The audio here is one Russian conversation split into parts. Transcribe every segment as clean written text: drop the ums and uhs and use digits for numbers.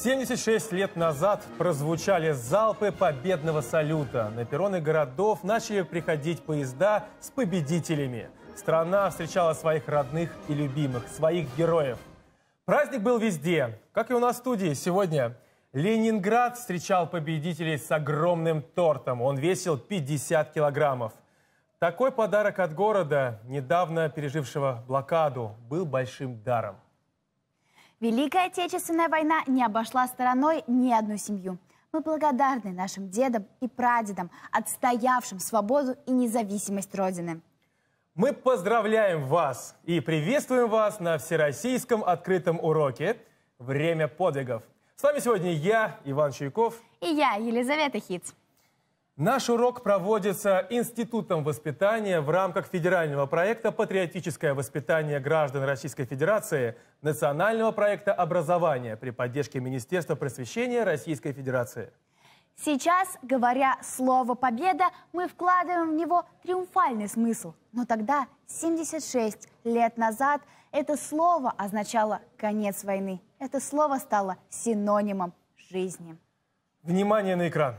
76 лет назад прозвучали залпы победного салюта. На перроны городов начали приходить поезда с победителями. Страна встречала своих родных и любимых, своих героев. Праздник был везде, как и у нас в студии сегодня. Ленинград встречал победителей с огромным тортом. Он весил 50 килограммов. Такой подарок от города, недавно пережившего блокаду, был большим даром. Великая Отечественная война не обошла стороной ни одну семью. Мы благодарны нашим дедам и прадедам, отстоявшим свободу и независимость Родины. Мы поздравляем вас и приветствуем вас на всероссийском открытом уроке «Время подвигов». С вами сегодня я, Иван Чуйков. И я, Елизавета Хиц. Наш урок проводится Институтом воспитания в рамках федерального проекта «Патриотическое воспитание граждан Российской Федерации», национального проекта образования при поддержке Министерства просвещения Российской Федерации. Сейчас, говоря слово «победа», мы вкладываем в него триумфальный смысл. Но тогда, 76 лет назад, это слово означало конец войны. Это слово стало синонимом жизни. Внимание на экран.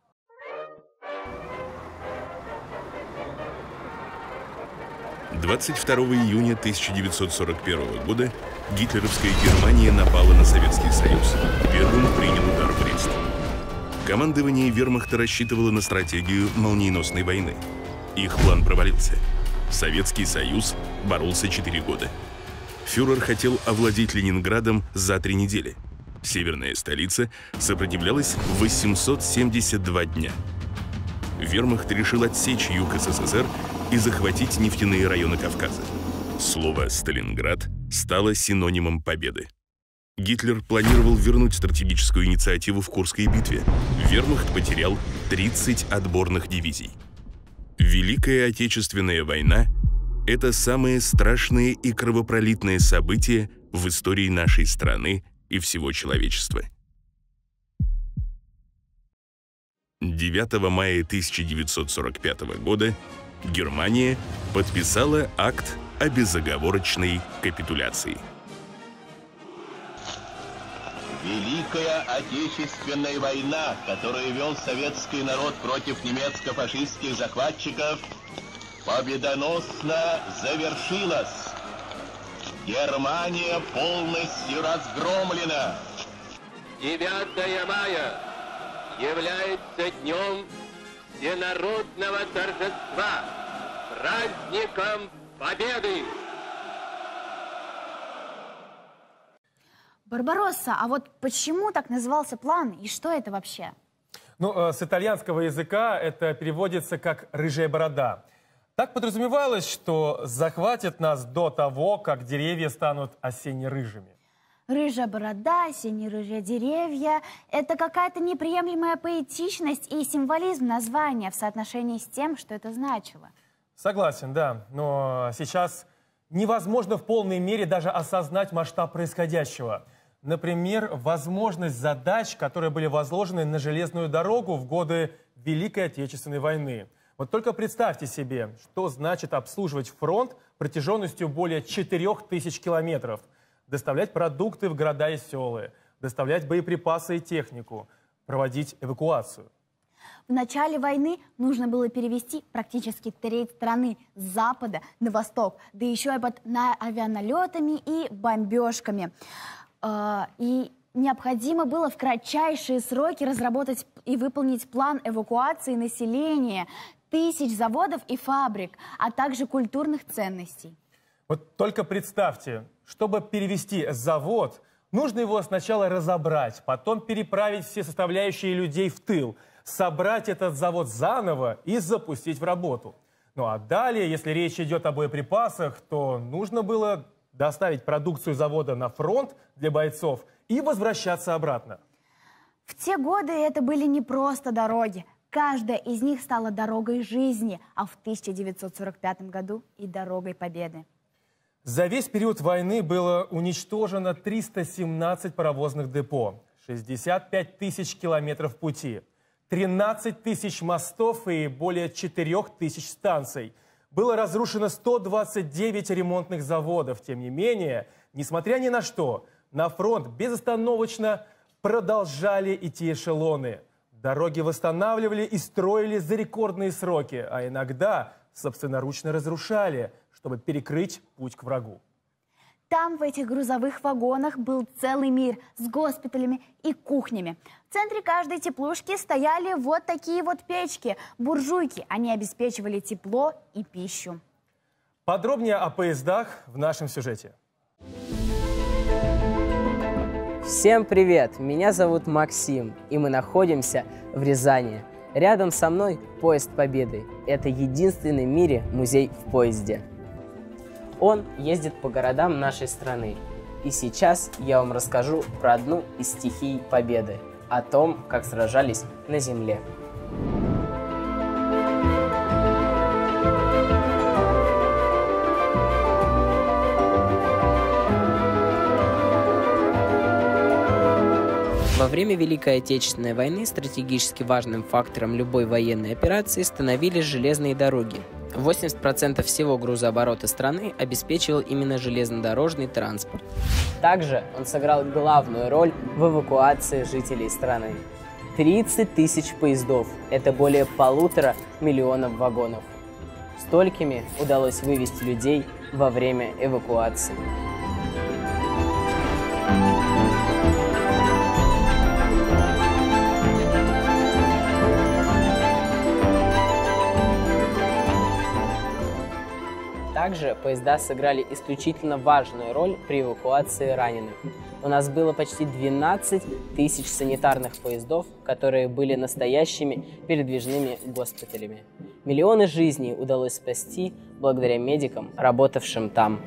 «22 июня 1941 года гитлеровская Германия напала на Советский Союз. Первым принял удар Брест. Командование вермахта рассчитывало на стратегию молниеносной войны. Их план провалился. Советский Союз боролся 4 года. Фюрер хотел овладеть Ленинградом за 3 недели. Северная столица сопротивлялась 872 дня. Вермахт решил отсечь юг СССР и захватить нефтяные районы Кавказа. Слово «Сталинград» стало синонимом победы. Гитлер планировал вернуть стратегическую инициативу в Курской битве. Вермахт потерял 30 отборных дивизий. Великая Отечественная война – это самое страшное и кровопролитное событие в истории нашей страны и всего человечества. 9 мая 1945 года Германия подписала акт о безоговорочной капитуляции. Великая Отечественная война, которую вел советский народ против немецко-фашистских захватчиков, победоносно завершилась. Германия полностью разгромлена. 9 мая является днем всенародного торжества, праздником Победы! Барбаросса, а вот почему так назывался план и что это вообще? Ну, с итальянского языка это переводится как «рыжая борода». Так подразумевалось, что захватят нас до того, как деревья станут осенне-рыжими. Рыжая борода, сине-рыжие деревья – это какая-то неприемлемая поэтичность и символизм названия в соотношении с тем, что это значило. Согласен, да. Но сейчас невозможно в полной мере даже осознать масштаб происходящего. Например, возможность задач, которые были возложены на железную дорогу в годы Великой Отечественной войны. Вот только представьте себе, что значит обслуживать фронт протяженностью более 4000 километров. Доставлять продукты в города и села, доставлять боеприпасы и технику, проводить эвакуацию. В начале войны нужно было перевести практически треть страны с запада на восток, да еще и под авианалетами и бомбежками. И необходимо было в кратчайшие сроки разработать и выполнить план эвакуации населения, тысяч заводов и фабрик, а также культурных ценностей. Вот только представьте, чтобы перевести завод, нужно его сначала разобрать, потом переправить все составляющие людей в тыл, собрать этот завод заново и запустить в работу. Ну а далее, если речь идет о боеприпасах, то нужно было доставить продукцию завода на фронт для бойцов и возвращаться обратно. В те годы это были не просто дороги. Каждая из них стала дорогой жизни, а в 1945 году и дорогой победы. За весь период войны было уничтожено 317 паровозных депо, 65 тысяч километров пути, 13 тысяч мостов и более 4000 станций. Было разрушено 129 ремонтных заводов. Тем не менее, несмотря ни на что, на фронт безостановочно продолжали идти эшелоны. Дороги восстанавливали и строили за рекордные сроки, а иногда собственноручно разрушали, чтобы перекрыть путь к врагу. Там в этих грузовых вагонах был целый мир с госпиталями и кухнями. В центре каждой теплушки стояли вот такие вот печки, буржуйки. Они обеспечивали тепло и пищу. Подробнее о поездах в нашем сюжете. Всем привет! Меня зовут Максим, и мы находимся в Рязани. Рядом со мной поезд Победы. Это единственный в мире музей в поезде. Он ездит по городам нашей страны. И сейчас я вам расскажу про одну из стихий Победы, о том, как сражались на земле. Во время Великой Отечественной войны стратегически важным фактором любой военной операции становились железные дороги. 80% всего грузооборота страны обеспечивал именно железнодорожный транспорт. Также он сыграл главную роль в эвакуации жителей страны. 30 тысяч поездов – это более 1,5 миллиона вагонов. Столькими удалось вывезти людей во время эвакуации. Также поезда сыграли исключительно важную роль при эвакуации раненых. У нас было почти 12 тысяч санитарных поездов, которые были настоящими передвижными госпиталями. Миллионы жизней удалось спасти благодаря медикам, работавшим там.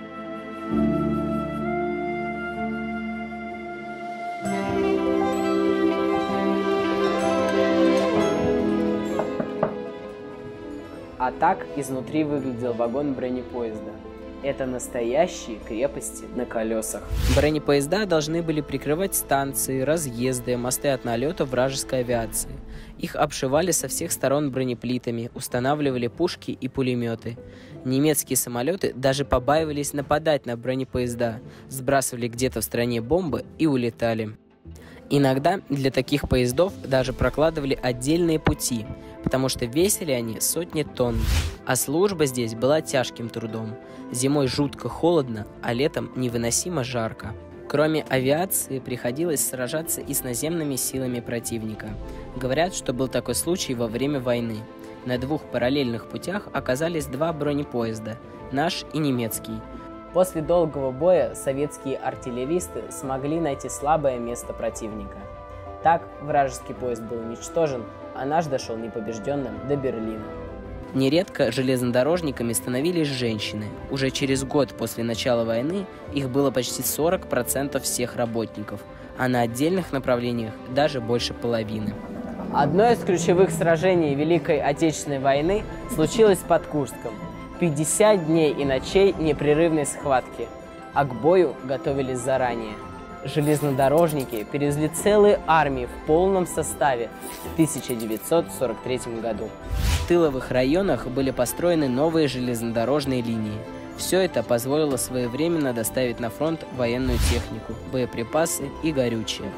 А так изнутри выглядел вагон бронепоезда. Это настоящие крепости на колесах. Бронепоезда должны были прикрывать станции, разъезды, мосты от налета вражеской авиации. Их обшивали со всех сторон бронеплитами, устанавливали пушки и пулеметы. Немецкие самолеты даже побаивались нападать на бронепоезда, сбрасывали где-то в стране бомбы и улетали. Иногда для таких поездов даже прокладывали отдельные пути, потому что весили они сотни тонн, а служба здесь была тяжким трудом. Зимой жутко холодно, а летом невыносимо жарко. Кроме авиации, приходилось сражаться и с наземными силами противника. Говорят, что был такой случай во время войны. На 2 параллельных путях оказались 2 бронепоезда – наш и немецкий. После долгого боя советские артиллеристы смогли найти слабое место противника. Так вражеский поезд был уничтожен, а наш дошел непобежденным до Берлина. Нередко железнодорожниками становились женщины. Уже через год после начала войны их было почти 40% всех работников, а на отдельных направлениях даже больше половины. Одно из ключевых сражений Великой Отечественной войны случилось под Курском. 50 дней и ночей непрерывной схватки, а к бою готовились заранее. Железнодорожники перевезли целые армии в полном составе в 1943 году. В тыловых районах были построены новые железнодорожные линии. Все это позволило своевременно доставить на фронт военную технику, боеприпасы и горючее.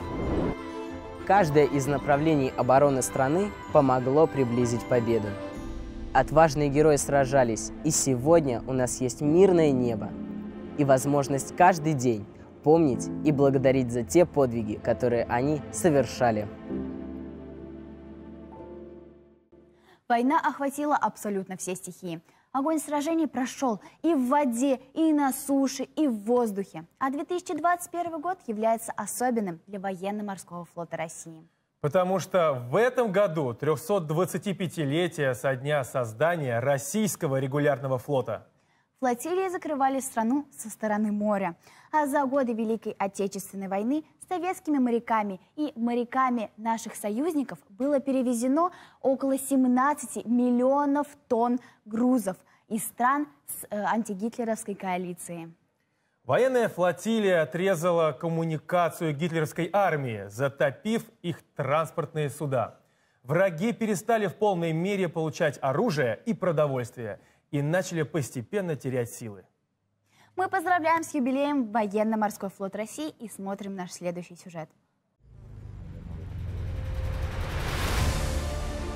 Каждое из направлений обороны страны помогло приблизить победу. Отважные герои сражались, и сегодня у нас есть мирное небо и возможность каждый день помнить и благодарить за те подвиги, которые они совершали. Война охватила абсолютно все стихии. Огонь сражений прошел и в воде, и на суше, и в воздухе. А 2021 год является особенным для военно-морского флота России. Потому что в этом году 325-летие со дня создания российского регулярного флота. Флотилии закрывали страну со стороны моря. А за годы Великой Отечественной войны советскими моряками и моряками наших союзников было перевезено около 17 миллионов тонн грузов из стран с антигитлеровской коалиции. Военная флотилия отрезала коммуникацию гитлеровской армии, затопив их транспортные суда. Враги перестали в полной мере получать оружие и продовольствие и начали постепенно терять силы. Мы поздравляем с юбилеем военно-морской флот России и смотрим наш следующий сюжет.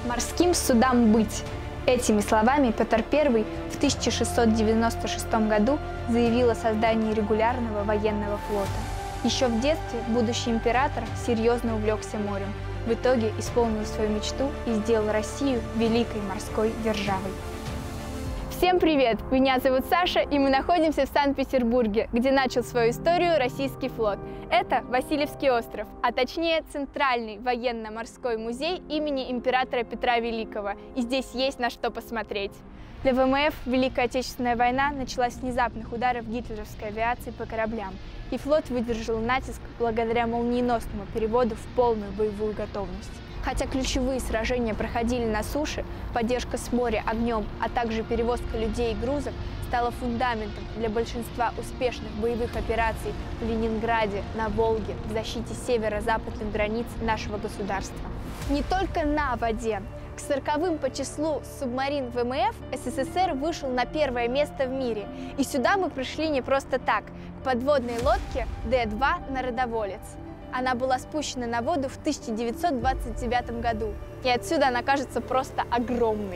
Морским судам быть. Этими словами Петр I в 1696 году заявил о создании регулярного военного флота. Еще в детстве будущий император серьезно увлекся морем. В итоге исполнил свою мечту и сделал Россию великой морской державой. Всем привет! Меня зовут Саша, и мы находимся в Санкт-Петербурге, где начал свою историю российский флот. Это Васильевский остров, а точнее Центральный военно-морской музей имени императора Петра Великого. И здесь есть на что посмотреть. Для ВМФ Великая Отечественная война началась с внезапных ударов гитлеровской авиации по кораблям, и флот выдержал натиск благодаря молниеносному переводу в полную боевую готовность. Хотя ключевые сражения проходили на суше, поддержка с моря огнем, а также перевозка людей и грузов стала фундаментом для большинства успешных боевых операций в Ленинграде, на Волге, в защите северо-западных границ нашего государства. Не только на воде. К 40-м по числу субмарин ВМФ СССР вышел на первое место в мире. И сюда мы пришли не просто так, к подводной лодке Д-2 «Народоволец». Она была спущена на воду в 1929 году, и отсюда она кажется просто огромной.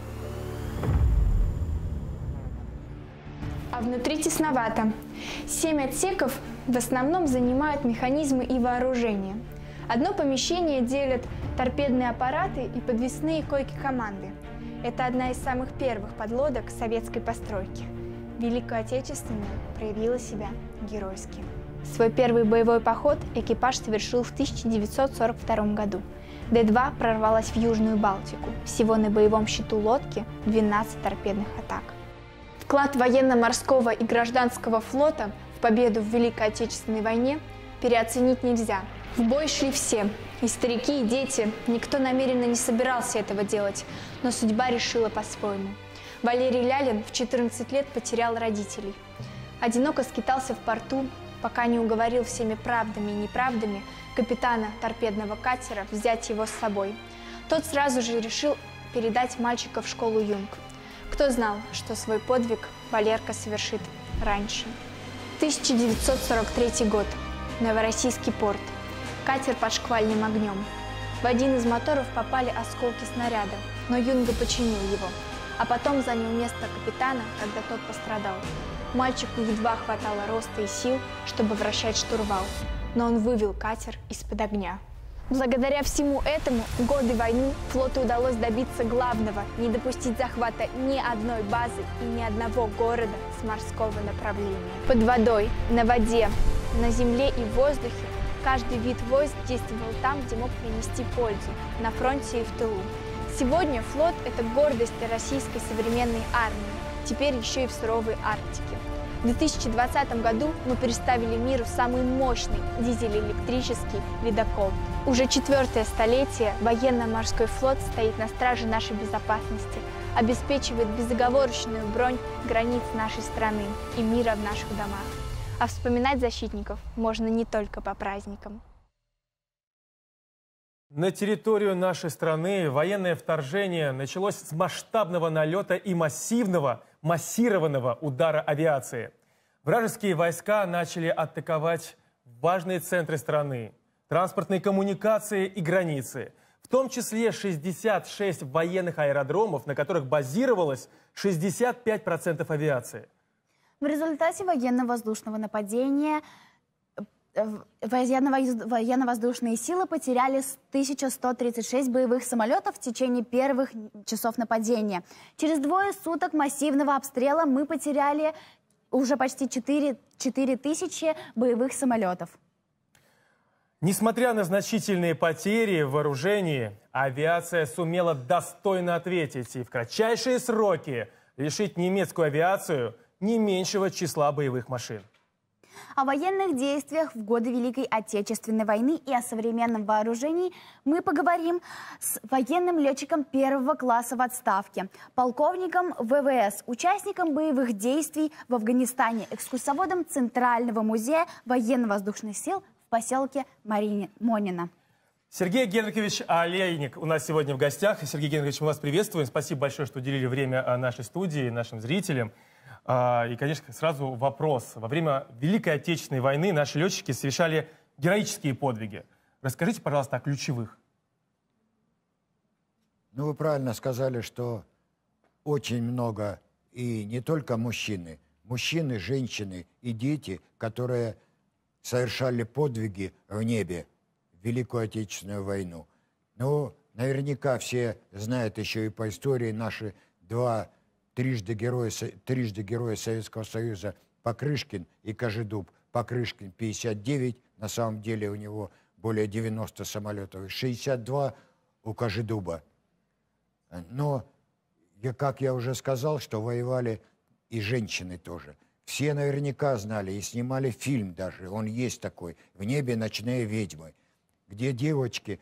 А внутри тесновато. 7 отсеков в основном занимают механизмы и вооружение. Одно помещение делят торпедные аппараты и подвесные койки команды. Это одна из самых первых подлодок советской постройки. Великая Отечественная проявила себя геройски. Свой первый боевой поход экипаж совершил в 1942 году. Д-2 прорвалась в Южную Балтику. Всего на боевом счету лодки 12 торпедных атак. Вклад военно-морского и гражданского флота в победу в Великой Отечественной войне переоценить нельзя. В бой шли все, и старики, и дети. Никто намеренно не собирался этого делать, но судьба решила по-своему. Валерий Лялин в 14 лет потерял родителей. Одиноко скитался в порту, пока не уговорил всеми правдами и неправдами капитана торпедного катера взять его с собой. Тот сразу же решил передать мальчика в школу юнг. Кто знал, что свой подвиг Валерка совершит раньше. 1943 год. Новороссийский порт. Катер под шквальным огнем. В один из моторов попали осколки снаряда, но юнга починил его, а потом занял место капитана, когда тот пострадал. Мальчику едва хватало роста и сил, чтобы вращать штурвал, но он вывел катер из-под огня. Благодаря всему этому в годы войны флоту удалось добиться главного – не допустить захвата ни одной базы и ни одного города с морского направления. Под водой, на воде, на земле и в воздухе каждый вид войск действовал там, где мог принести пользу – на фронте и в тылу. Сегодня флот – это гордость российской современной армии, теперь еще и в суровой Арктике. В 2020 году мы представили миру самый мощный дизель-электрический ледокол. Уже 4-е столетие военно-морской флот стоит на страже нашей безопасности, обеспечивает безоговорочную бронь границ нашей страны и мира в наших домах. А вспоминать защитников можно не только по праздникам. На территорию нашей страны военное вторжение началось с масштабного налета и массированного удара авиации. Вражеские войска начали атаковать важные центры страны, транспортные коммуникации и границы, в том числе 66 военных аэродромов, на которых базировалось 65% авиации. В результате военно-воздушного нападения военно-воздушные силы потеряли 1136 боевых самолетов в течение первых часов нападения. Через 2 суток массивного обстрела мы потеряли уже почти 4000 боевых самолетов. Несмотря на значительные потери в вооружении, авиация сумела достойно ответить и в кратчайшие сроки лишить немецкую авиацию не меньшего числа боевых машин. О военных действиях в годы Великой Отечественной войны и о современном вооружении мы поговорим с военным летчиком 1-го класса в отставке, полковником ВВС, участником боевых действий в Афганистане, экскурсоводом Центрального музея военно-воздушных сил в поселке Монина. Сергей Генрихович Олейник у нас сегодня в гостях. Сергей Генрихович, мы вас приветствуем. Спасибо большое, что уделили время нашей студии, нашим зрителям. И, конечно, сразу вопрос. Во время Великой Отечественной войны наши летчики совершали героические подвиги. Расскажите, пожалуйста, о ключевых. Ну, вы правильно сказали, что очень много, и не только мужчины, женщины и дети, которые совершали подвиги в небе в Великую Отечественную войну. Ну, наверняка все знают еще и по истории наши трижды героя Советского Союза Покрышкин и Кожедуб. Покрышкин 59, на самом деле у него более 90 самолетов, и 62 у Кожедуба. Но, как я уже сказал, что воевали и женщины тоже. Все наверняка знали и снимали фильм даже, он есть такой, «В небе ночные ведьмы», где девочки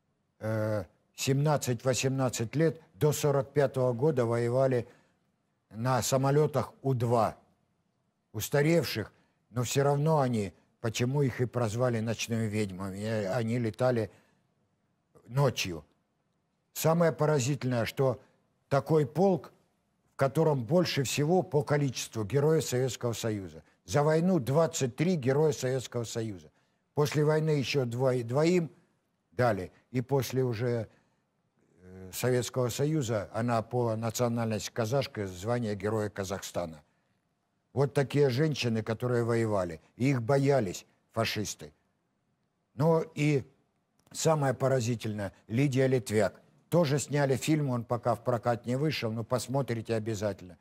17-18 лет до 45-го года воевали на самолетах У-2, устаревших, но все равно они, почему их и прозвали ночными ведьмами, они летали ночью. Самое поразительное, что такой полк, в котором больше всего по количеству героев Советского Союза. За войну 23 героя Советского Союза. После войны еще двоим дали, и после уже Советского Союза она по национальности казашка звание Героя Казахстана. Вот такие женщины, которые воевали. И их боялись фашисты. Но и самое поразительное, Лидия Литвяк. Тоже сняли фильм, он пока в прокат не вышел, но посмотрите обязательно.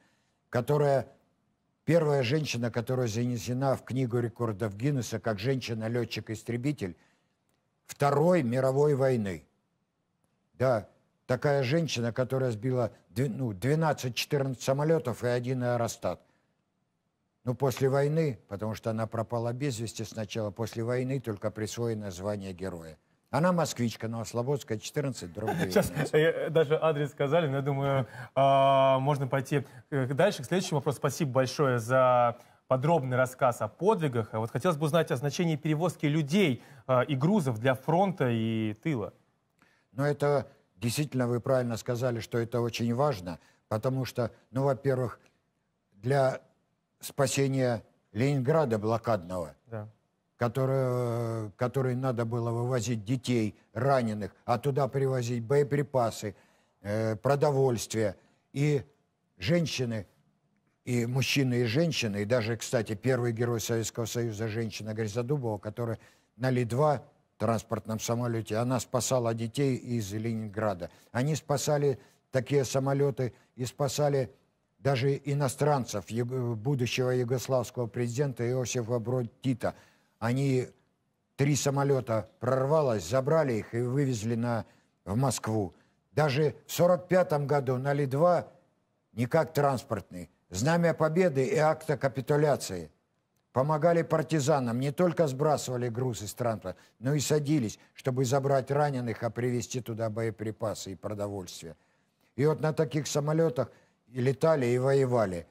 Первая женщина, которая занесена в Книгу рекордов Гиннесса как женщина-летчик-истребитель Второй мировой войны. Да, такая женщина, которая сбила 12-14 самолетов и 1 аэростат. Но после войны, потому что она пропала без вести сначала, после войны только присвоено звание героя. Она москвичка, Новослободская, 14, дробь 19. Сейчас даже адрес сказали, но я думаю, можно пойти дальше. К следующему вопросу. Спасибо большое за подробный рассказ о подвигах. Вот хотелось бы узнать о значении перевозки людей и грузов для фронта и тыла. Ну, это действительно, вы правильно сказали, что это очень важно, потому что, ну, во-первых, для спасения Ленинграда блокадного, да, который надо было вывозить детей, раненых, а туда привозить боеприпасы, продовольствие. И женщины, и мужчины, и женщины, и даже, кстати, первый герой Советского Союза, женщина Гризодубова, которая на Ли-2 транспортном самолете, она спасала детей из Ленинграда. Они спасали такие самолеты и спасали даже иностранцев, будущего югославского президента Иосифа Брод Тита. Они 3 самолета прорвалось, забрали их и вывезли в Москву. Даже в 1945 году на Ли-2 не как транспортный, Знамя Победы и акта капитуляции помогали партизанам, не только сбрасывали груз из транспорта, но и садились, чтобы забрать раненых, а привезти туда боеприпасы и продовольствие. И вот на таких самолетах и летали, и воевали.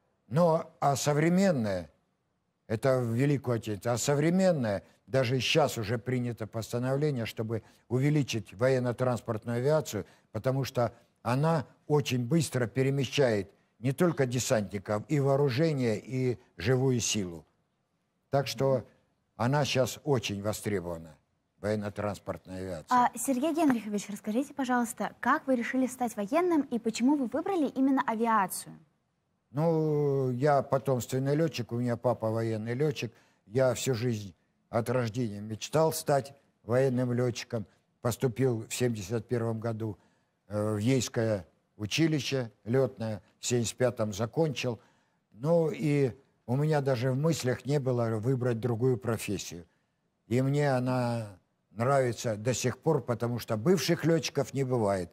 А современное, это в Великую Отечественную, а современное, даже сейчас уже принято постановление, чтобы увеличить военно-транспортную авиацию, потому что она очень быстро перемещает не только десантников, и вооружение, и живую силу. Так что она сейчас очень востребована, военно-транспортная авиация. Сергей Генрихович, расскажите, пожалуйста, как вы решили стать военным и почему вы выбрали именно авиацию? Ну, я потомственный летчик, у меня папа военный летчик. Я всю жизнь от рождения мечтал стать военным летчиком. Поступил в 1971 году в Ейское училище летное, в 1975 закончил. Ну и у меня даже в мыслях не было выбрать другую профессию. И мне она нравится до сих пор, потому что бывших летчиков не бывает.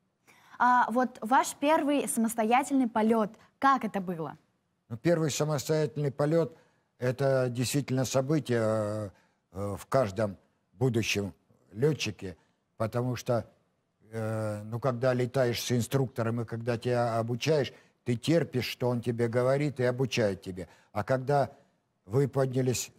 Вот ваш первый самостоятельный полет, как это было? Ну, первый самостоятельный полет – это действительно событие в каждом будущем летчике, потому что когда летаешь с инструктором и когда тебя обучаешь, ты терпишь, что он тебе говорит, и обучает тебе. А когда вы поднялись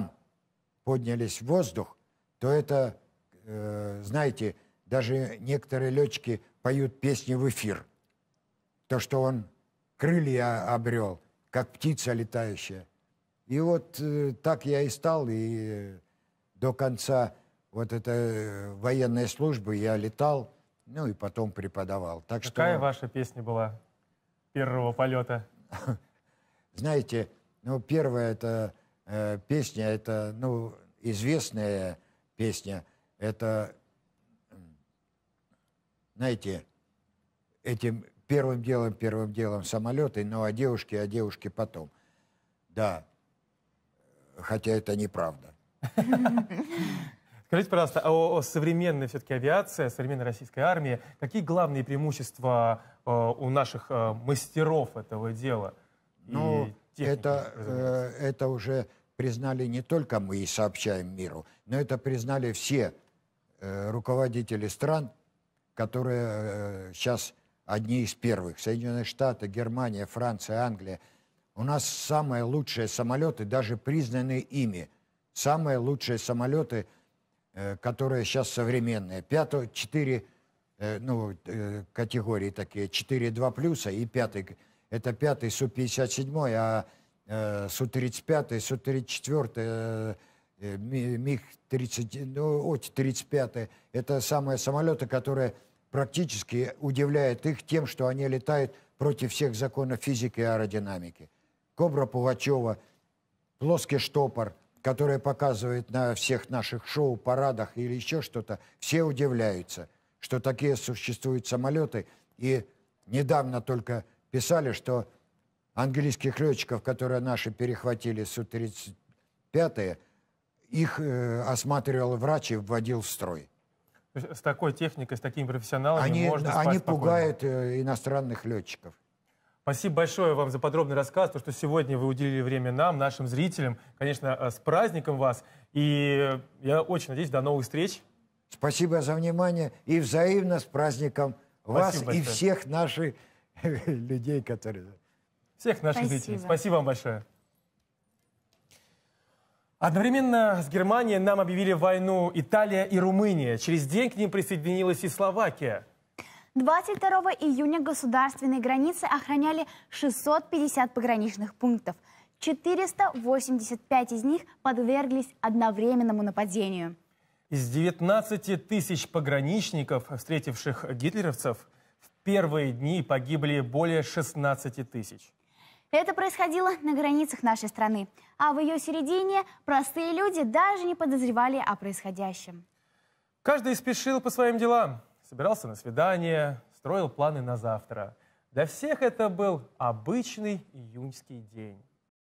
в воздух, то это, знаете, даже некоторые летчики поют песни в эфир. То, что он крылья обрел, как птица летающая. И вот так я и стал, и до конца вот этой военной службы я летал. ну и потом преподавал. Так Какая что, ваша песня была первого полета? знаете, ну, первая это песня, это, ну, известная песня, это, знаете, этим первым делом самолеты, но о девушке потом. Да, хотя это неправда. Скажите, пожалуйста, о современной все-таки авиации, о современной российской армии. Какие главные преимущества у наших мастеров этого дела? Ну, это уже признали не только мы и сообщаем миру, но это признали все руководители стран, которые сейчас одни из первых. Соединенные Штаты, Германия, Франция, Англия. У нас самые лучшие самолеты, даже признанные ими. Самые лучшие самолеты, которые сейчас современные. 4 категории такие. 4-2+, и 5. Это 5-й Су-57, а Су-35, Су-34, МиГ-30, ну, От-35. Это самые самолеты, которые практически удивляют их тем, что они летают против всех законов физики и аэродинамики. Кобра Пугачева, плоский штопор, который показывает на всех наших шоу, парадах или еще что-то, все удивляются, что такие существуют самолеты. И недавно только писали, что английских летчиков, которые наши перехватили Су-35, их осматривал врач и вводил в строй. С такой техникой, с такими профессионалами можно спать Они спокойно. пугают иностранных летчиков. Спасибо большое вам за подробный рассказ, то, что сегодня вы уделили время нам, нашим зрителям. Конечно, с праздником вас. И я очень надеюсь, до новых встреч. Спасибо за внимание и взаимно с праздником вас и всех наших людей, которые... Всех наших зрителей. Спасибо вам большое. Одновременно с Германией нам объявили войну Италия и Румыния. Через день к ним присоединилась и Словакия. 22 июня государственные границы охраняли 650 пограничных пунктов. 485 из них подверглись одновременному нападению. Из 19 тысяч пограничников, встретивших гитлеровцев, в первые дни погибли более 16 тысяч. Это происходило на границах нашей страны, а в ее середине простые люди даже не подозревали о происходящем. Каждый спешил по своим делам, собирался на свидание, строил планы на завтра. Для всех это был обычный июньский день.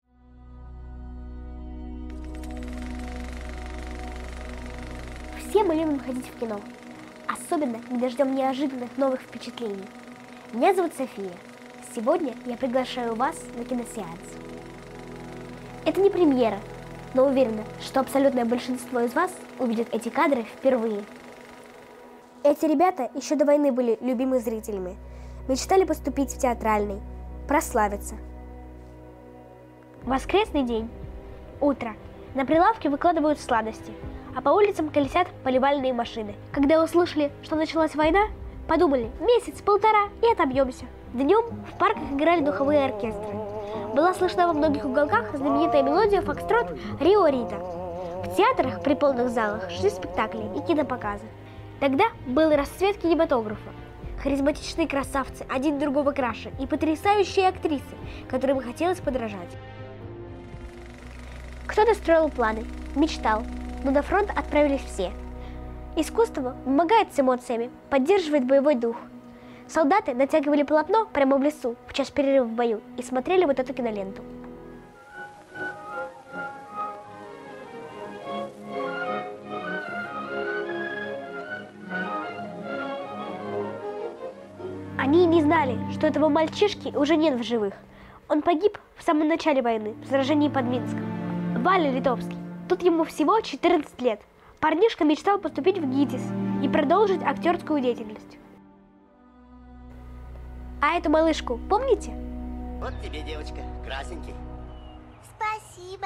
Все мы любим ходить в кино, особенно когда ждем неожиданных новых впечатлений. Меня зовут София. Сегодня я приглашаю вас на киносеанс. Это не премьера, но уверена, что абсолютное большинство из вас увидят эти кадры впервые. Эти ребята еще до войны были любимыми зрителями. Мечтали поступить в театральный, прославиться. Воскресный день. Утро. На прилавке выкладывают сладости, а по улицам колесят поливальные машины. Когда услышали, что началась война, подумали, месяц-полтора и отобьемся. Днем в парках играли духовые оркестры. Была слышна во многих уголках знаменитая мелодия фокстрот «Рио Рита». В театрах при полных залах шли спектакли и кинопоказы. Тогда был и расцвет кинематографа. Харизматичные красавцы, один другого краше, и потрясающие актрисы, которым хотелось подражать. Кто-то строил планы, мечтал, но на фронт отправились все. Искусство помогает с эмоциями, поддерживает боевой дух. Солдаты натягивали полотно прямо в лесу в час перерыва в бою и смотрели вот эту киноленту. Они не знали, что этого мальчишки уже нет в живых. Он погиб в самом начале войны, в сражении под Минском. Валя Литовский. Тут ему всего 14 лет. Парнишка мечтал поступить в ГИТИС и продолжить актерскую деятельность. А эту малышку помните? Вот тебе, девочка, красненький. Спасибо.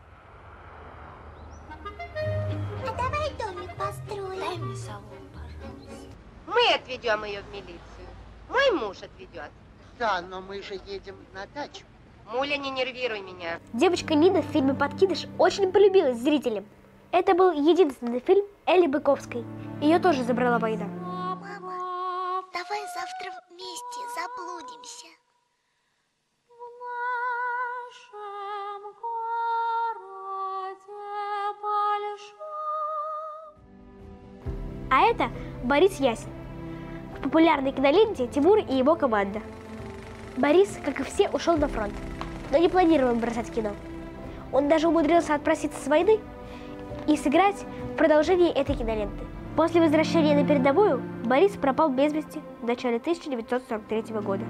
А давай домик построим. Дай мне сову, пожалуйста. Мы отведем ее в милицию. Мой муж отведет. Да, но мы же едем на дачу. Муля, не нервируй меня. Девочка Нина в фильме «Подкидыш» очень полюбилась зрителям. Это был единственный фильм Элли Быковской. Ее тоже забрала война. завтра вместе заблудимся. А это Борис Ясин. В популярной киноленте «Тимур и его команда». Борис, как и все, ушел на фронт, но не планировал бросать кино. Он даже умудрился отпроситься с войны и сыграть в продолжении этой киноленты. После возвращения на передовую Борис пропал без вести в начале 1943 года.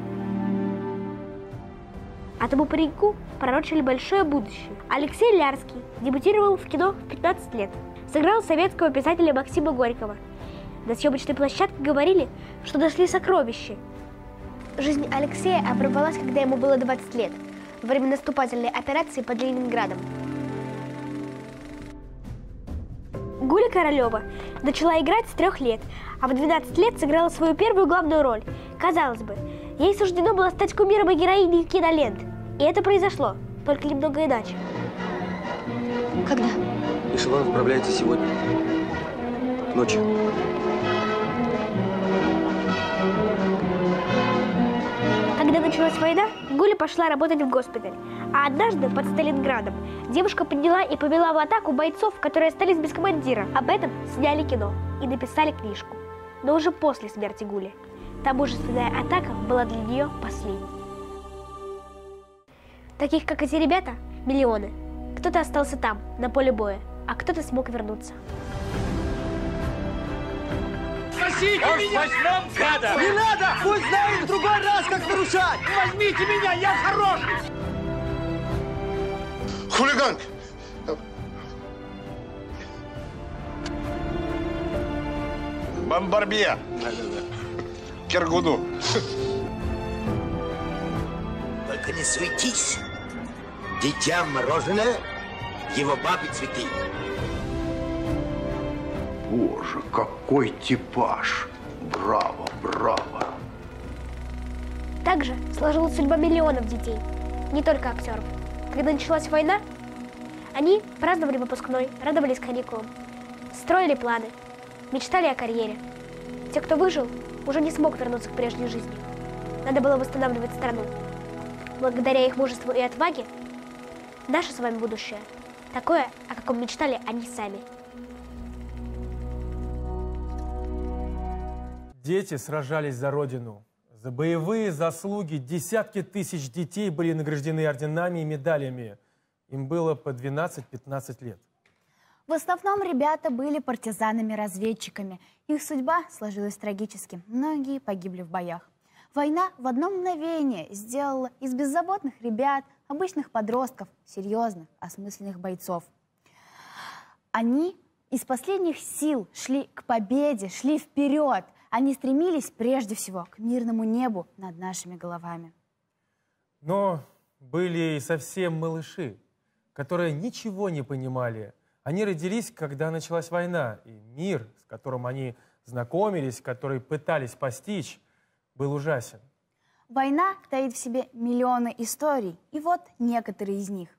А тому пареньку пророчили большое будущее. Алексей Лярский дебютировал в кино в 15 лет. Сыграл советского писателя Максима Горького. На съемочной площадке говорили, что нашли сокровища. Жизнь Алексея оборвалась, когда ему было 20 лет, во время наступательной операции под Ленинградом. Гуля Королева начала играть с 3 лет, а в 12 лет сыграла свою первую главную роль. Казалось бы, ей суждено было стать кумиром и героиней кинолент. И это произошло, только немного иначе. Когда? Эшелон отправляется сегодня. Ночью. Когда началась война, Гуля пошла работать в госпиталь. А однажды под Сталинградом девушка подняла и повела в атаку бойцов, которые остались без командира. Об этом сняли кино и написали книжку. Но уже после смерти Гули. Та мужественная атака была для нее последней. Таких, как эти ребята, миллионы. Кто-то остался там, на поле боя, а кто-то смог вернуться. Спасите меня! Возьмем гада! Не надо! Пусть знает в другой раз, как нарушать! Возьмите меня, я хороший! Хулиганка! Бомбарбье! Киргуду! Только не суетись! Дитя мороженое, его бабе цветы. Боже, какой типаж! Браво, браво! Также сложилась судьба миллионов детей, не только актеров. Когда началась война, они праздновали выпускной, радовались каникулам, строили планы, мечтали о карьере. Те, кто выжил, уже не смог вернуться к прежней жизни. Надо было восстанавливать страну. Благодаря их мужеству и отваге, наше с вами будущее такое, о каком мечтали они сами. Дети сражались за Родину. За боевые заслуги десятки тысяч детей были награждены орденами и медалями. Им было по 12-15 лет. В основном ребята были партизанами-разведчиками. Их судьба сложилась трагически. Многие погибли в боях. Война в одно мгновение сделала из беззаботных ребят, обычных подростков, серьезных, осмысленных бойцов. Они из последних сил шли к победе, шли вперед. Они стремились прежде всего к мирному небу над нашими головами. Но были и совсем малыши, которые ничего не понимали. Они родились, когда началась война, и мир, с которым они знакомились, который пытались постичь, был ужасен. Война таит в себе миллионы историй, и вот некоторые из них.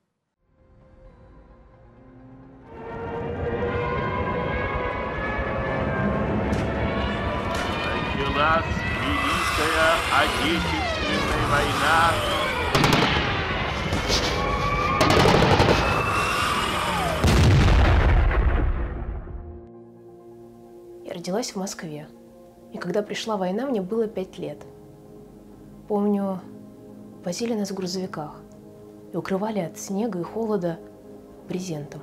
Началась Великая Отечественная война. Я родилась в Москве. И когда пришла война, мне было 5 лет. Помню, возили нас в грузовиках и укрывали от снега и холода брезентом.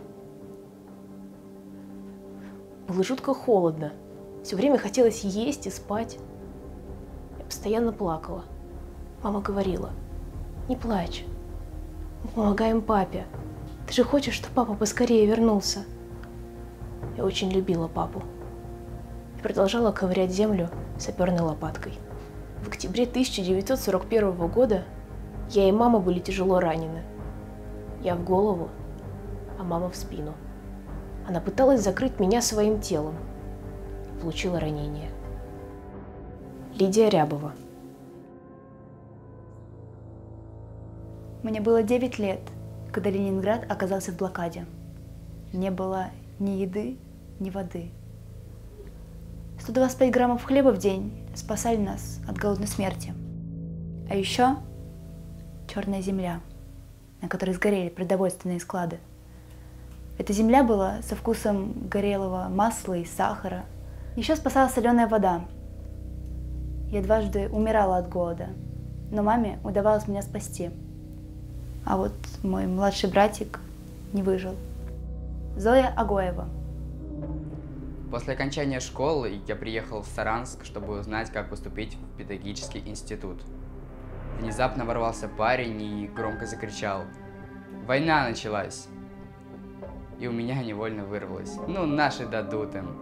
Было жутко холодно. Все время хотелось есть и спать. Я постоянно плакала. Мама говорила: не плачь, мы помогаем папе. Ты же хочешь, чтобы папа поскорее вернулся. Я очень любила папу. И продолжала ковырять землю саперной лопаткой. В октябре 1941 года я и мама были тяжело ранены. Я в голову, а мама в спину. Она пыталась закрыть меня своим телом. Получила ранение. Лидия Рябова. Мне было 9 лет, когда Ленинград оказался в блокаде. Не было ни еды, ни воды. 125 граммов хлеба в день спасали нас от голодной смерти. А еще черная земля, на которой сгорели продовольственные склады. Эта земля была со вкусом горелого масла и сахара. Еще спасала соленая вода. Я дважды умирала от голода, но маме удавалось меня спасти. А вот мой младший братик не выжил. Зоя Агоева. После окончания школы я приехал в Саранск, чтобы узнать, как поступить в педагогический институт. Внезапно ворвался парень и громко закричал: «Война началась!» И у меня невольно вырвалось: «Ну, наши дадут им».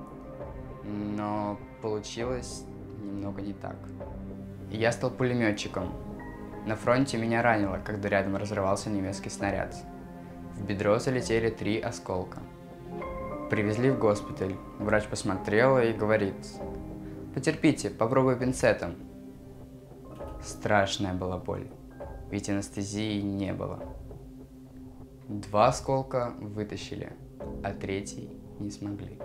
Но получилось немного не так. И я стал пулеметчиком. На фронте меня ранило, когда рядом разрывался немецкий снаряд. В бедро залетели 3 осколка. Привезли в госпиталь. Врач посмотрела и говорит: «Потерпите, попробуй пинцетом». Страшная была боль, ведь анестезии не было. 2 осколка вытащили, а 3 не смогли.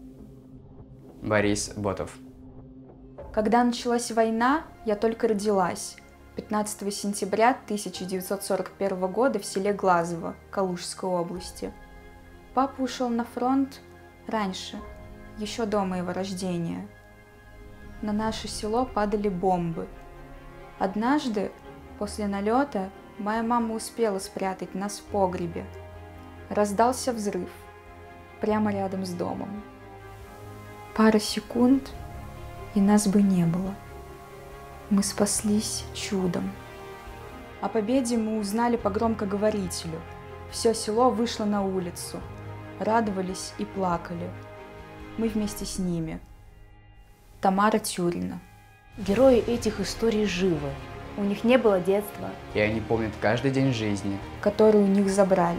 Борис Ботов. Когда началась война, я только родилась. 15 сентября 1941 года в селе Глазово, Калужской области. Папа ушел на фронт раньше, еще до моего рождения. На наше село падали бомбы. Однажды, после налета, моя мама успела спрятать нас в погребе. Раздался взрыв прямо рядом с домом. Пара секунд, и нас бы не было. Мы спаслись чудом. О победе мы узнали по громкоговорителю. Все село вышло на улицу. Радовались и плакали. Мы вместе с ними. Тамара Тюрина. Герои этих историй живы. У них не было детства. И они помнят каждый день жизни, который у них забрали.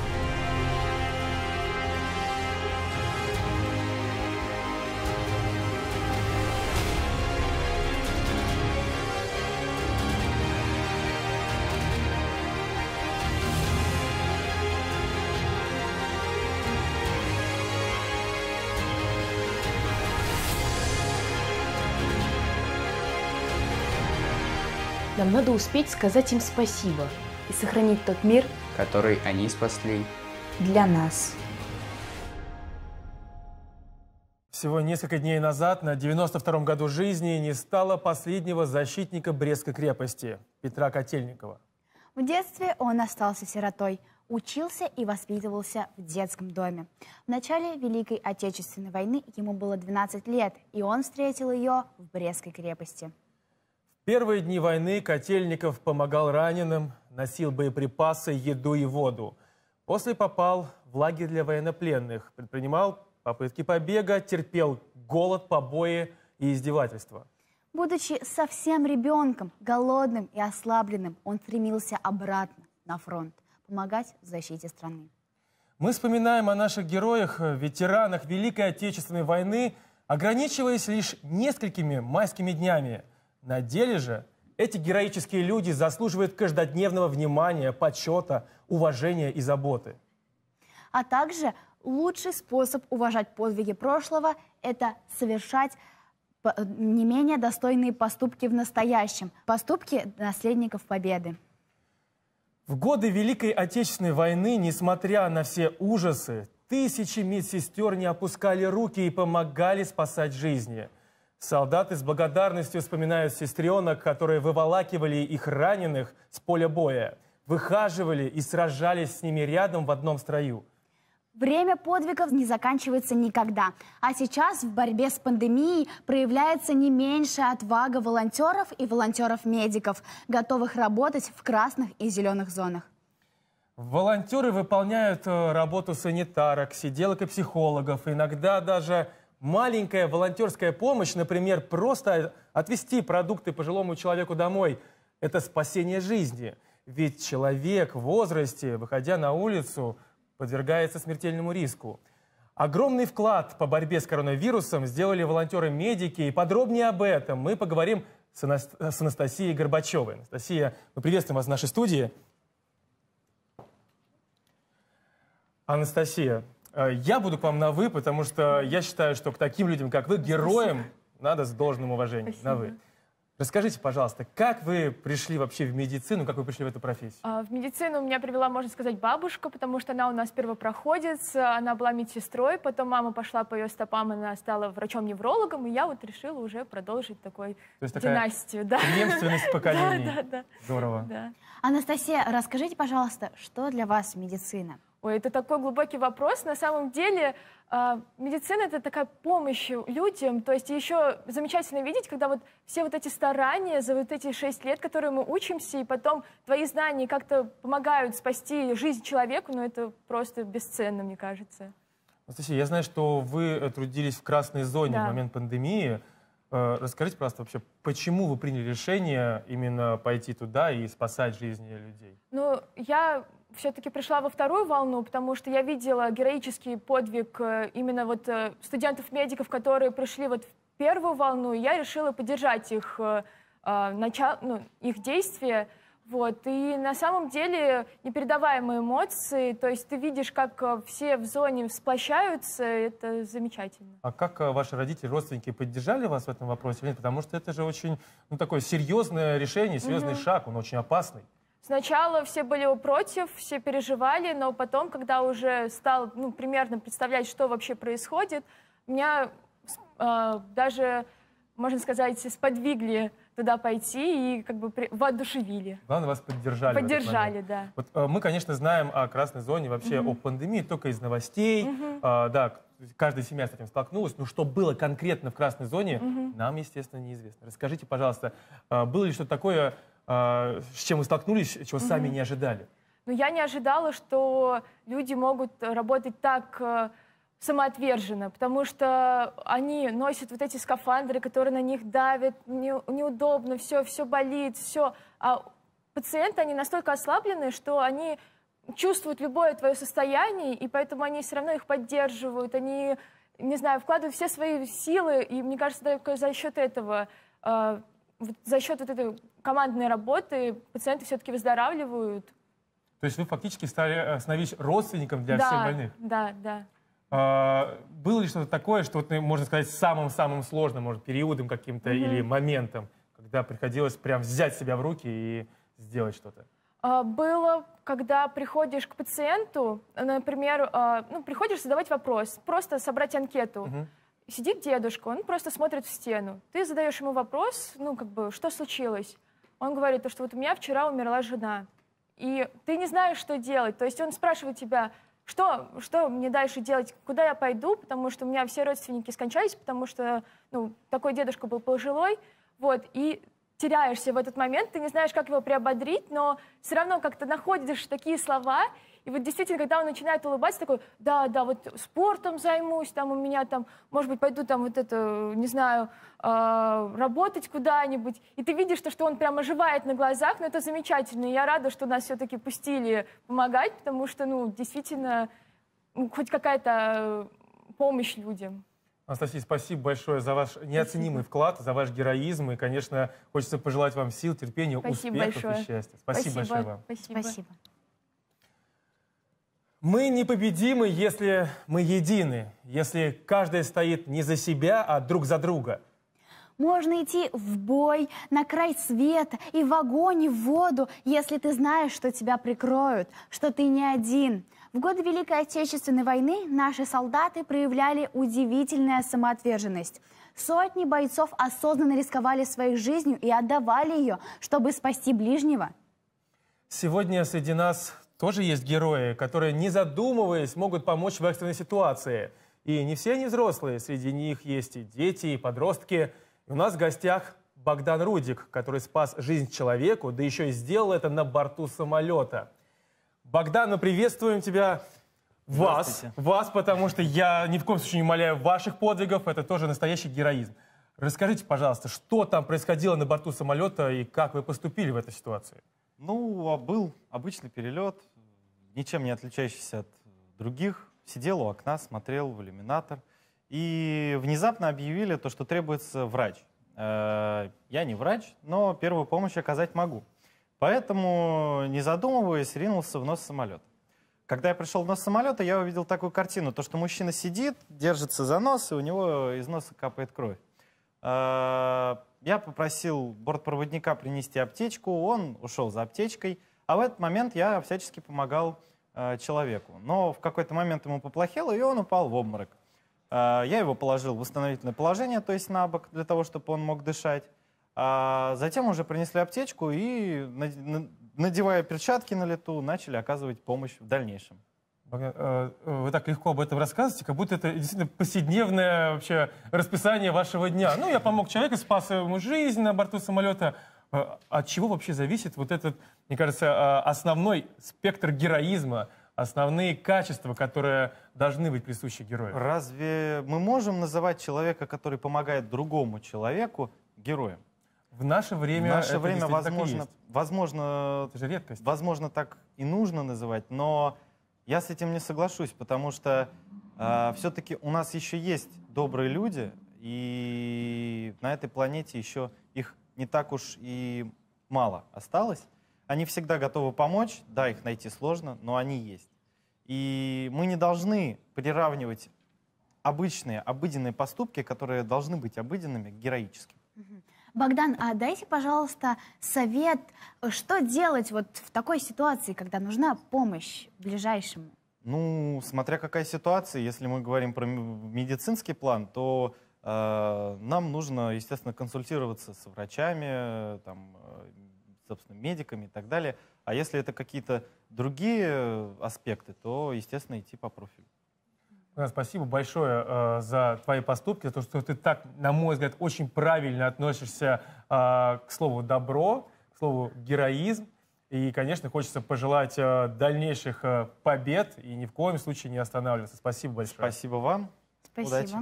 Нам надо успеть сказать им спасибо и сохранить тот мир, который они спасли для нас. Всего несколько дней назад, на 92-м году жизни, не стало последнего защитника Брестской крепости Петра Котельникова. В детстве он остался сиротой, учился и воспитывался в детском доме. В начале Великой Отечественной войны ему было 12 лет, и он встретил ее в Брестской крепости. В первые дни войны Котельников помогал раненым, носил боеприпасы, еду и воду. После попал в лагерь для военнопленных, предпринимал попытки побега, терпел голод, побои и издевательства. Будучи совсем ребенком, голодным и ослабленным, он стремился обратно на фронт, помогать в защите страны. Мы вспоминаем о наших героях, ветеранах Великой Отечественной войны, ограничиваясь лишь несколькими майскими днями. На деле же эти героические люди заслуживают каждодневного внимания, почета, уважения и заботы. А также лучший способ уважать подвиги прошлого – это совершать не менее достойные поступки в настоящем, поступки наследников Победы. В годы Великой Отечественной войны, несмотря на все ужасы, тысячи медсестер не опускали руки и помогали спасать жизни. Солдаты с благодарностью вспоминают сестренок, которые выволакивали их раненых с поля боя, выхаживали и сражались с ними рядом в одном строю. Время подвигов не заканчивается никогда. А сейчас в борьбе с пандемией проявляется не меньшая отвага волонтеров и волонтеров-медиков, готовых работать в красных и зеленых зонах. Волонтеры выполняют работу санитарок, сиделок и психологов. Иногда даже маленькая волонтерская помощь, например, просто отвезти продукты пожилому человеку домой – это спасение жизни. Ведь человек в возрасте, выходя на улицу, подвергается смертельному риску. Огромный вклад по борьбе с коронавирусом сделали волонтеры-медики. И подробнее об этом мы поговорим с Анастасией Горбачевой. Анастасия, мы приветствуем вас в нашей студии. Анастасия, Я буду к вам на «вы», потому что я считаю, что к таким людям, как вы, героям, надо с должным уважением. Спасибо. На «вы». Расскажите, пожалуйста, как вы пришли вообще в медицину, как вы пришли в эту профессию? В медицину меня привела, можно сказать, бабушка, потому что она у нас первопроходец, она была медсестрой, потом мама пошла по ее стопам, она стала врачом-неврологом, и я вот решила уже продолжить такой династию. Да. Преемственность поколений. Да. Здорово. Да. Анастасия, расскажите, пожалуйста, что для вас медицина? Ой, это такой глубокий вопрос. На самом деле медицина — это такая помощь людям. То есть еще замечательно видеть, когда вот все вот эти старания за вот эти 6 лет, которые мы учимся, и потом твои знания как-то помогают спасти жизнь человеку, но это просто бесценно, мне кажется. Анастасия, я знаю, что вы трудились в красной зоне в момент пандемии. Расскажите, пожалуйста, вообще, почему вы приняли решение именно пойти туда и спасать жизни людей? Ну, я все-таки пришла во вторую волну, потому что я видела героический подвиг именно вот студентов-медиков, которые пришли вот в первую волну, и я решила поддержать их, их действия. Вот. И на самом деле непередаваемые эмоции, то есть ты видишь, как все в зоне сплощаются, это замечательно. А как ваши родители, родственники поддержали вас в этом вопросе? Потому что это же очень такое серьезное решение, серьезный шаг, он очень опасный. Сначала все были против, все переживали, но потом, когда уже стал примерно представлять, что вообще происходит, меня даже, можно сказать, сподвигли туда пойти и как бы воодушевили. Главное, вас поддержали. Поддержали, да. Вот, мы, конечно, знаем о красной зоне, вообще о пандемии только из новостей. Да, каждая семья с этим столкнулась. Но что было конкретно в красной зоне, нам, естественно, неизвестно. Расскажите, пожалуйста, было ли что-то такое, с чем вы столкнулись, чего сами не ожидали? Ну, я не ожидала, что люди могут работать так самоотверженно, потому что они носят вот эти скафандры, которые на них давят, неудобно, все болит, все. А пациенты, они настолько ослаблены, что они чувствуют любое твое состояние, и поэтому они все равно их поддерживают, они, не знаю, вкладывают все свои силы, и мне кажется, только за счет этого, за счет вот этой командной работы пациенты все-таки выздоравливают. То есть вы фактически становились родственником для всех больных? Да. Было ли что-то такое, что, вот, можно сказать, самым-самым сложным, может, периодом каким-то или моментом, когда приходилось прям взять себя в руки и сделать что-то? Было, когда приходишь к пациенту, например, приходишь задавать вопрос, просто собрать анкету. Сидит дедушка, он просто смотрит в стену. Ты задаешь ему вопрос, что случилось? Он говорит, что вот у меня вчера умерла жена. И ты не знаешь, что делать. То есть он спрашивает тебя, что мне дальше делать, куда я пойду, потому что у меня все родственники скончались, потому что такой дедушка был пожилой. Вот, и теряешься в этот момент, ты не знаешь, как его приободрить, но все равно как-то находишь такие слова. И вот действительно, когда он начинает улыбаться, такой, да, вот спортом займусь, там у меня там, может быть, пойду там не знаю, работать куда-нибудь. И ты видишь, что он прям оживает на глазах, но это замечательно. И я рада, что нас все-таки пустили помогать, потому что, действительно, хоть какая-то помощь людям. Анастасия, спасибо большое за ваш неоценимый вклад, за ваш героизм. И, конечно, хочется пожелать вам сил, терпения, успехов и счастья. Спасибо большое вам. Спасибо. Мы непобедимы, если мы едины, если каждый стоит не за себя, а друг за друга. Можно идти в бой, на край света, и в огонь, и в воду, если ты знаешь, что тебя прикроют, что ты не один. В годы Великой Отечественной войны наши солдаты проявляли удивительную самоотверженность. Сотни бойцов осознанно рисковали своей жизнью и отдавали ее, чтобы спасти ближнего. Сегодня среди нас тоже есть герои, которые, не задумываясь, могут помочь в экстренной ситуации. И не все они взрослые, среди них есть и дети, и подростки. И у нас в гостях Богдан Рудик, который спас жизнь человеку, да еще и сделал это на борту самолета. Богдан, мы приветствуем тебя, вас, потому что я ни в коем случае не умаляю ваших подвигов, это тоже настоящий героизм. Расскажите, пожалуйста, что там происходило на борту самолета и как вы поступили в этой ситуации? Ну, был обычный перелет, ничем не отличающийся от других. Сидел у окна, смотрел в иллюминатор. И внезапно объявили то, что требуется врач. Я не врач, но первую помощь оказать могу. Поэтому, не задумываясь, ринулся в нос самолета. Когда я пришел в нос самолета, я увидел такую картину, то, что мужчина сидит, держится за нос, и у него из носа капает кровь. Я попросил бортпроводника принести аптечку, он ушел за аптечкой, а в этот момент я всячески помогал человеку. Но в какой-то момент ему поплохело, и он упал в обморок. Я его положил в восстановительное положение, то есть на бок, для того, чтобы он мог дышать. Затем уже принесли аптечку и, надевая перчатки на лету, начали оказывать помощь в дальнейшем. Вы так легко об этом рассказываете, как будто это действительно повседневное вообще расписание вашего дня. Ну, я помог человеку, спас ему жизнь на борту самолета. От чего вообще зависит вот этот, мне кажется, основной спектр героизма, основные качества, которые должны быть присущи герою? Разве мы можем называть человека, который помогает другому человеку, героем? В наше время, возможно, это же редкость. Возможно, так и нужно называть, но я с этим не соглашусь, потому что все-таки у нас еще есть добрые люди, и на этой планете еще их не так уж и мало осталось. Они всегда готовы помочь, да, их найти сложно, но они есть. И мы не должны приравнивать обычные, обыденные поступки, которые должны быть обыденными, к героическим. Богдан, а дайте, пожалуйста, совет, что делать вот в такой ситуации, когда нужна помощь ближайшему? Ну, смотря какая ситуация, если мы говорим про медицинский план, то нам нужно, естественно, консультироваться с врачами, там, собственно, медиками и так далее. А если это какие-то другие аспекты, то, естественно, идти по профилю. Спасибо большое за твои поступки, за то, что ты так, на мой взгляд, очень правильно относишься к слову «добро», к слову «героизм». И, конечно, хочется пожелать дальнейших побед и ни в коем случае не останавливаться. Спасибо большое. Спасибо вам. Спасибо. Удачи.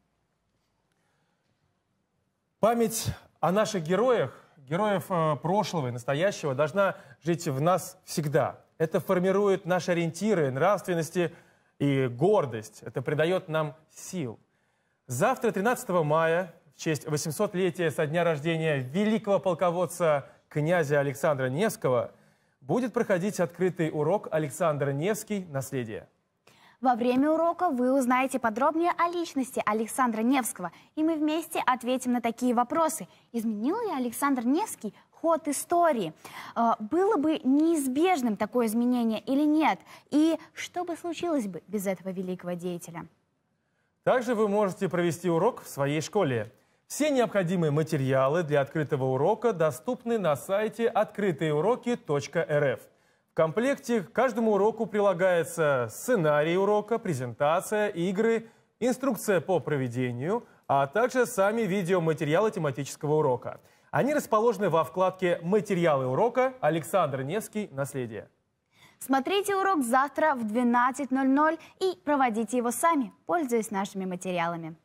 Память о наших героях, героев прошлого и настоящего, должна жить в нас всегда. Это формирует наши ориентиры, нравственности и гордость. Это придает нам сил. Завтра, 13 мая, в честь 800-летия со дня рождения великого полководца князя Александра Невского, будет проходить открытый урок «Александр Невский. Наследие». Во время урока вы узнаете подробнее о личности Александра Невского, и мы вместе ответим на такие вопросы. Изменил ли Александр Невский ход истории? Было бы неизбежным такое изменение или нет? И что бы случилось бы без этого великого деятеля? Также вы можете провести урок в своей школе. Все необходимые материалы для открытого урока доступны на сайте открытыеуроки.рф. В комплекте к каждому уроку прилагается сценарий урока, презентация, игры, инструкция по проведению, а также сами видеоматериалы тематического урока. Они расположены во вкладке «Материалы урока. Александр Невский. Наследие». Смотрите урок завтра в 12:00 и проводите его сами, пользуясь нашими материалами.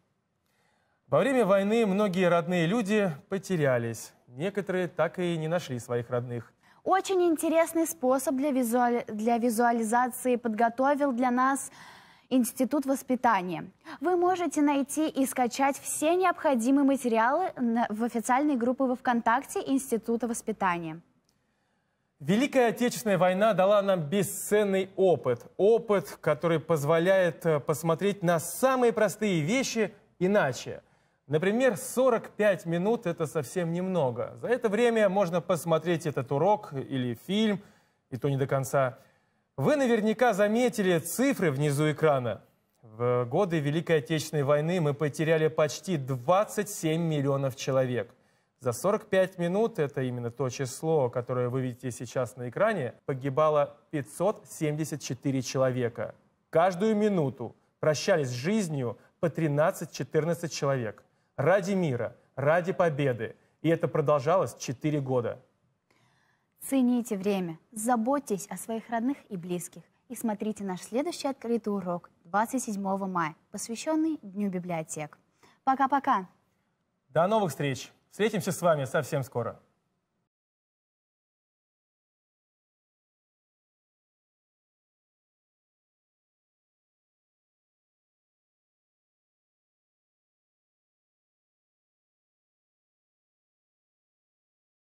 Во время войны многие родные люди потерялись. Некоторые так и не нашли своих родных. Очень интересный способ для визуализации подготовил для нас Институт воспитания. Вы можете найти и скачать все необходимые материалы в официальной группе во ВКонтакте Института воспитания. Великая Отечественная война дала нам бесценный опыт. Опыт, который позволяет посмотреть на самые простые вещи иначе. Например, 45 минут – это совсем немного. За это время можно посмотреть этот урок или фильм, и то не до конца. Вы наверняка заметили цифры внизу экрана. В годы Великой Отечественной войны мы потеряли почти 27 миллионов человек. За 45 минут, это именно то число, которое вы видите сейчас на экране, погибало 574 человека. Каждую минуту прощались с жизнью по 13-14 человек. Ради мира, ради победы. И это продолжалось 4 года. Цените время, заботьтесь о своих родных и близких. И смотрите наш следующий открытый урок 27 мая, посвященный Дню библиотек. Пока-пока. До новых встреч. Встретимся с вами совсем скоро.